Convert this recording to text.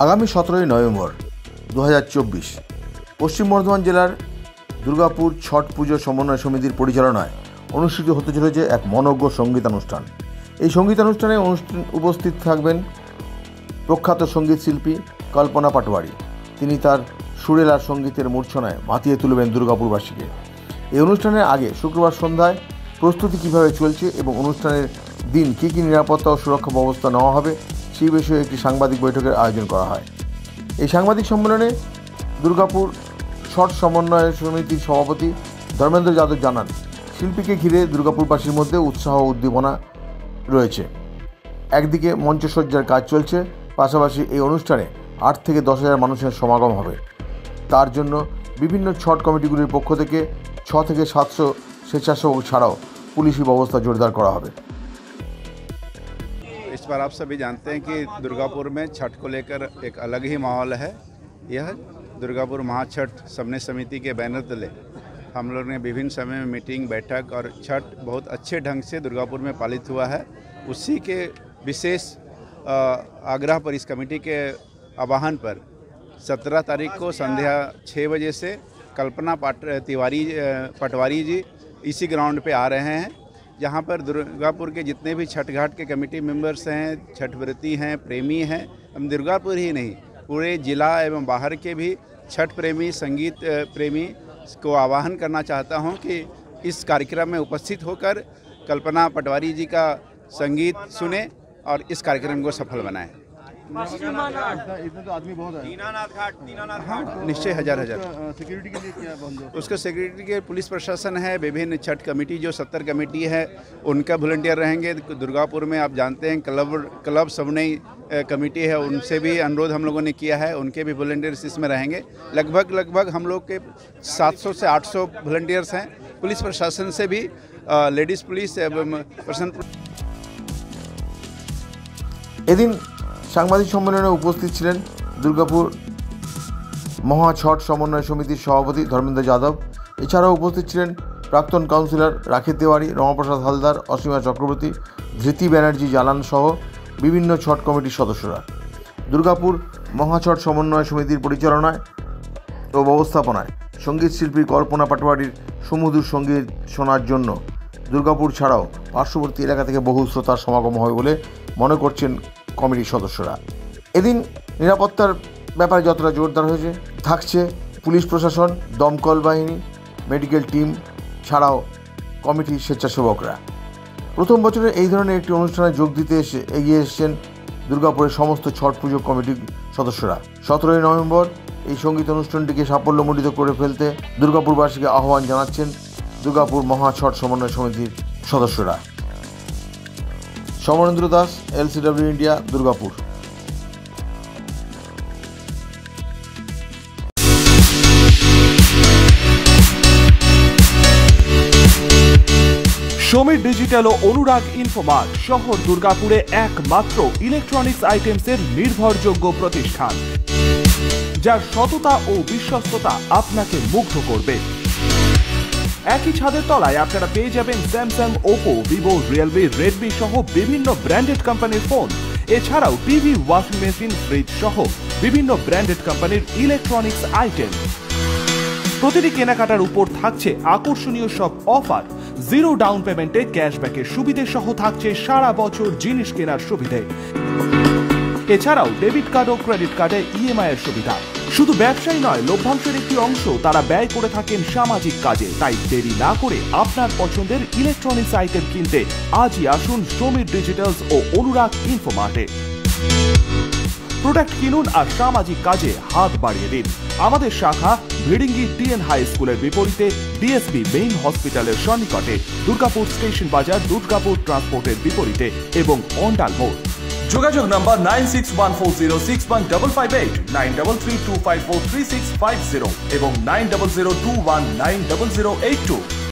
আগামী 17 নভেম্বর 2024 পশ্চিম বর্ধমান জেলার দুর্গাপুর ছট পুজো সমন্বয় সমিতির পরিচালনায় অনুষ্ঠিত হতে চলেছে এক মনোজ্ঞ সঙ্গীতানুষ্ঠান। এই সঙ্গীতানুষ্ঠানে উপস্থিত থাকবেন প্রখ্যাত সঙ্গীত শিল্পী কল্পনা পাটোয়ারি। তিনি তার সুরেলার সঙ্গীতের মূর্ছনায় মাতিয়ে তুলবেন দুর্গাপুরবাসীকে। এই অনুষ্ঠানের আগে শুক্রবার সন্ধ্যায় প্রস্তুতি কীভাবে চলছে এবং অনুষ্ঠানের দিন কী কী নিরাপত্তা ও সুরক্ষা ব্যবস্থা নেওয়া হবে সেই বিষয়ে একটি সাংবাদিক বৈঠকের আয়োজন করা হয়। এই সাংবাদিক সম্মেলনে দুর্গাপুর ছট সমন্বয় সমিতির সভাপতি ধর্মেন্দ্র যাদব জানান, শিল্পীকে ঘিরে দুর্গাপুরবাসীর মধ্যে উৎসাহ ও উদ্দীপনা রয়েছে। একদিকে মঞ্চসজ্জার কাজ চলছে, পাশাপাশি এই অনুষ্ঠানে 8 থেকে 10,000 মানুষের সমাগম হবে। তার জন্য বিভিন্ন ছট কমিটিগুলির পক্ষ থেকে 6 থেকে 700 স্বেচ্ছাসেবক ছাড়াও পুলিশি ব্যবস্থা জোরদার করা হবে। इस बार आप सभी जानते हैं कि दुर्गापुर में छठ को लेकर एक अलग ही माहौल है। यह दुर्गापुर महाछठ समन्वय समिति के बैनर तले हम लोग ने विभिन्न समय में मीटिंग, बैठक और छठ बहुत अच्छे ढंग से दुर्गापुर में पालित हुआ है। उसी के विशेष आग्रह पर इस कमेटी के आह्वान पर 17 तारीख को संध्या 6 बजे से कल्पना पटवारी जी इसी ग्राउंड पे आ रहे हैं, जहाँ पर दुर्गापुर के जितने भी छठ घाट के कमेटी मेंबर्स हैं, छठ व्रती हैं, प्रेमी हैं, हम दुर्गापुर ही नहीं पूरे जिला एवं बाहर के भी छठ प्रेमी, संगीत प्रेमी को आह्वान करना चाहता हूँ कि इस कार्यक्रम में उपस्थित होकर कल्पना पटवारी जी का संगीत सुने और इस कार्यक्रम को सफल बनाएं। इसमें तो आदमी बहुत है। दीनानाथ घाट निश्चय हजार सिक्योरिटी के लिए क्या बंद हो? उसका सिक्योरिटी के पुलिस प्रशासन है, विभिन्न छठ कमेटी जो 70 कमेटी है उनका वॉलंटियर रहेंगे। दुर्गापुर में आप जानते हैं क्लब समन्वय कमेटी है, उनसे भी अनुरोध हम लोगों ने किया है, उनके भी वॉलंटियर्स इसमें रहेंगे। लगभग हम लोग के 700 से 800 वॉलंटियर्स हैं। पुलिस प्रशासन से भी लेडीज़ पुलिस एवं पर्सन। এদিন সাংবাদিক সম্মেলনে উপস্থিত ছিলেন দুর্গাপুর মহা ছট সমন্বয় সমিতির সভাপতি ধর্মেন্দ্র যাদব। এছাড়াও উপস্থিত ছিলেন প্রাক্তন কাউন্সিলর রাখি তেওয়ারি, রমাপ্রসাদ হালদার, অসীমা চক্রবর্তী, ধৃতি ব্যানার্জি জালান সহ বিভিন্ন ছট কমিটির সদস্যরা। দুর্গাপুর মহা ছট সমন্বয় সমিতির পরিচালনায় ও ব্যবস্থাপনায় সঙ্গীত শিল্পী কল্পনা পাটোয়ারির সুমধুর সঙ্গীত শোনার জন্য দুর্গাপুর ছাড়াও পার্শ্ববর্তী এলাকা থেকে বহু শ্রোতার সমাগম হবে বলে মনে করছেন কমিটির সদস্যরা। এদিন নিরাপত্তার ব্যাপারে যতটা জোরদার হয়েছে থাকছে পুলিশ প্রশাসন, দমকল বাহিনী, মেডিকেল টিম ছাড়াও কমিটির স্বেচ্ছাসেবকরা। প্রথম বছরে এই ধরনের একটি অনুষ্ঠানে যোগ দিতে এগিয়ে এসেছেন দুর্গাপুরের সমস্ত ছট পুজো কমিটির সদস্যরা। 17 নভেম্বর এই সঙ্গীত অনুষ্ঠানটিকে সাফল্যমণ্ডিত করে ফেলতে দুর্গাপুরবাসীকে আহ্বান জানাচ্ছেন দুর্গাপুর মহা ছট সমন্বয় সমিতির সদস্যরা। Samarendra Das, LCW India, Durgapur. Samir digital ও অনুরাগ ইনফোমার্ট শহর দুর্গাপুরে একমাত্র ইলেকট্রনিক্স আইটেমসের নির্ভরযোগ্য প্রতিষ্ঠান, যার সততা ও বিশ্বস্ততা আপনাকে মুগ্ধ করবে। একই ছাদের তলায় আপনারা পেয়ে যাবেন Samsung, Oppo, Vivo, Realme, Redmi সহ বিভিন্ন ব্র্যান্ডেড কোম্পানির ফোন। এছাড়াও টিভি, ওয়াশিং মেশিন, ফ্রিজ সহ বিভিন্ন ব্র্যান্ডেড কোম্পানির ইলেকট্রনিক্স আইটেম। প্রতিটি কেনাকাটার উপর থাকছে আকর্ষণীয় সব অফার। 0 ডাউন পেমেন্টে ক্যাশব্যাকের সুবিধে সহ থাকছে সারা বছর জিনিস কেনার সুবিধে। এছাড়াও ডেবিট কার্ড ও ক্রেডিট কার্ডে EMI এর সুবিধা। শুধু ব্যবসায়ী নয়, লভ্যাংশের একটি অংশ তারা ব্যয় করে থাকেন সামাজিক কাজে। তাই দেরি না করে আপনার পছন্দের ইলেকট্রনিক্স আইটেম কিনতে আজই আসুন সমীর ডিজিটালস ও অনুরাগ ইনফোমার্টে। প্রোডাক্ট কিনুন আর সামাজিক কাজে হাত বাড়িয়ে দিন। আমাদের শাখা ভিড়িঙ্গি TN হাই স্কুলের বিপরীতে, DSB মেইন হসপিটালের সন্নিকটে, দুর্গাপুর স্টেশন বাজার, দুর্গাপুর ট্রান্সপোর্টের বিপরীতে এবং অন্ডাল মোড়। যোগাযোগ নম্বর 9614061558, 9332543650 এবং 9002190082।